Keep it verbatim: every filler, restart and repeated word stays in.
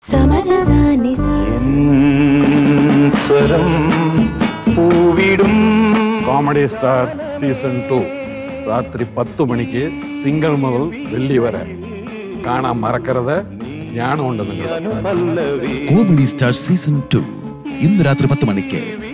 Comedy star season two രാത്രി പത്ത് മണിക്ക് തിങ്കൾ മുതൽ വെള്ളി വരെ കാണാൻ മറക്കരുത്. ഞാനുണ്ട് നിങ്ങൾ. കോമഡി സ്റ്റാർ സീസൺ ടു ഇന്ന് രാത്രി പത്ത് മണിക്ക്.